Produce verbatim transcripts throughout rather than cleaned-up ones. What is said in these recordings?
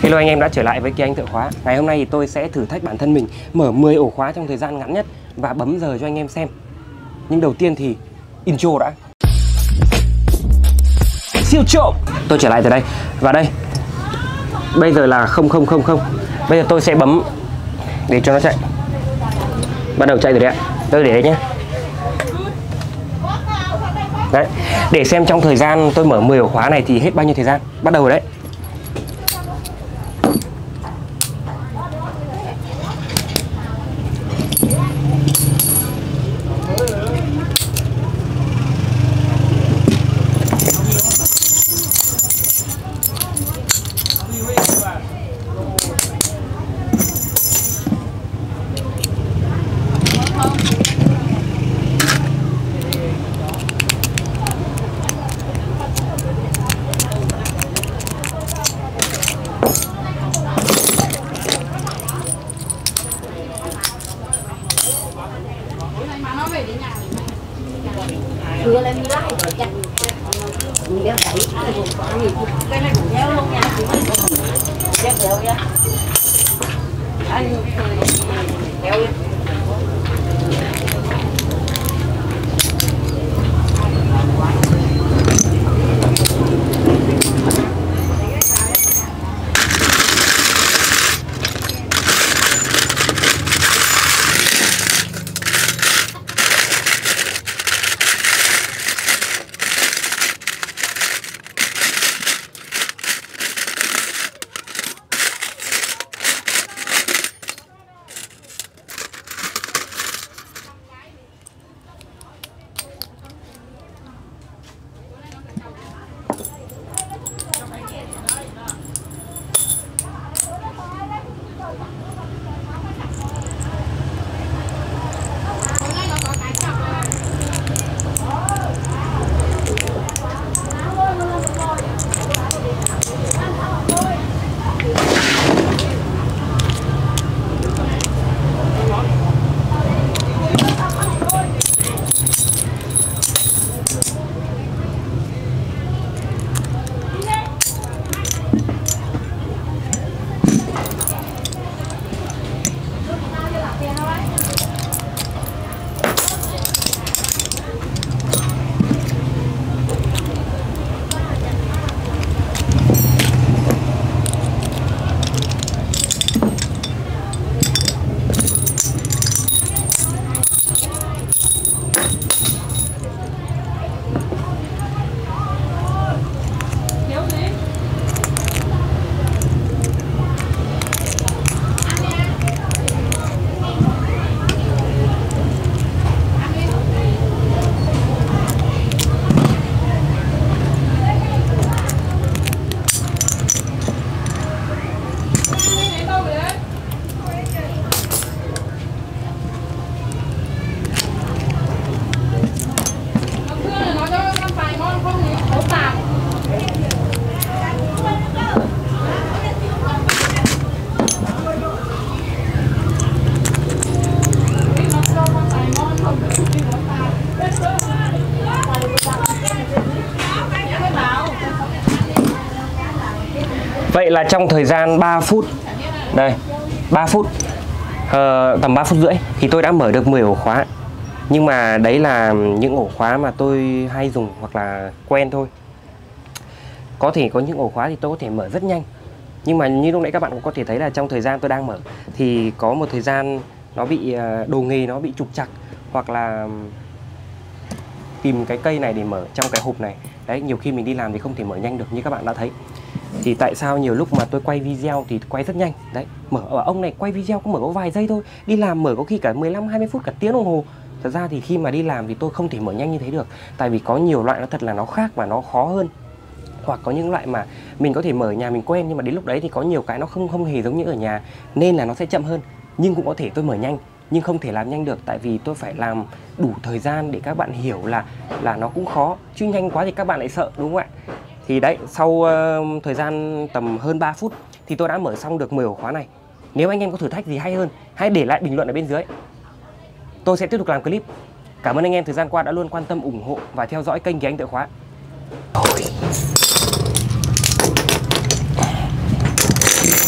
Hello anh em đã trở lại với Kỳ Anh Thợ Khóa. Ngày hôm nay thì tôi sẽ thử thách bản thân mình mở mười ổ khóa trong thời gian ngắn nhất và bấm giờ cho anh em xem. Nhưng đầu tiên thì intro đã. Siêu trộm. Tôi trở lại từ đây. Và đây. Bây giờ là không không không không. Bây giờ tôi sẽ bấm để cho nó chạy. Bắt đầu chạy rồi đấy ạ. Tôi để đấy nhé. Đấy, để xem trong thời gian tôi mở mười ổ khóa này thì hết bao nhiêu thời gian. Bắt đầu rồi đấy. Đưa lên lại rồi chắc mình đeo đẩy cái này cũng đeo luôn nha, đeo đeo nha anh đeo đi. Vậy là trong thời gian ba phút, đây, ba phút, uh, tầm ba phút rưỡi thì tôi đã mở được mười ổ khóa. Nhưng mà đấy là những ổ khóa mà tôi hay dùng hoặc là quen thôi. Có thể có những ổ khóa thì tôi có thể mở rất nhanh. Nhưng mà như lúc nãy các bạn cũng có thể thấy là trong thời gian tôi đang mở thì có một thời gian nó bị đồ nghề nó bị trục trặc, hoặc là tìm cái cây này để mở trong cái hộp này. Đấy, nhiều khi mình đi làm thì không thể mở nhanh được như các bạn đã thấy. Thì tại sao nhiều lúc mà tôi quay video thì quay rất nhanh. Đấy, mở ở ông này quay video có mở có vài giây thôi, đi làm mở có khi cả mười lăm hai mươi phút, cả tiếng đồng hồ. Thật ra thì khi mà đi làm thì tôi không thể mở nhanh như thế được. Tại vì có nhiều loại nó thật là nó khác và nó khó hơn. Hoặc có những loại mà mình có thể mở ở nhà mình quen, nhưng mà đến lúc đấy thì có nhiều cái nó không không hề giống như ở nhà, nên là nó sẽ chậm hơn. Nhưng cũng có thể tôi mở nhanh nhưng không thể làm nhanh được, tại vì tôi phải làm đủ thời gian để các bạn hiểu là là nó cũng khó. Chứ nhanh quá thì các bạn lại sợ, đúng không ạ? Thì đấy, sau uh, thời gian tầm hơn ba phút thì tôi đã mở xong được mười ổ khóa này. Nếu anh em có thử thách gì hay hơn, hãy để lại bình luận ở bên dưới. Tôi sẽ tiếp tục làm clip. Cảm ơn anh em thời gian qua đã luôn quan tâm, ủng hộ và theo dõi kênh Kỳ Anh Thợ Khóa. Ôi.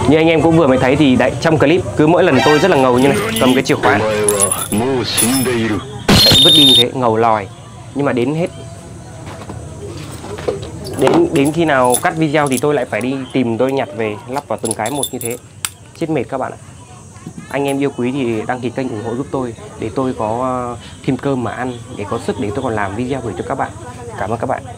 Như anh em cũng vừa mới thấy thì đấy, trong clip cứ mỗi lần tôi rất là ngầu như này, cầm cái chìa khóa đấy, vứt đi như thế, ngầu lòi. Nhưng mà đến hết đến đến khi nào cắt video thì tôi lại phải đi tìm, tôi nhặt về lắp vào từng cái một như thế, chết mệt các bạn ạ. Anh em yêu quý thì đăng ký kênh ủng hộ giúp tôi để tôi có thêm cơm mà ăn, để có sức để tôi còn làm video gửi cho các bạn. Cảm ơn các bạn.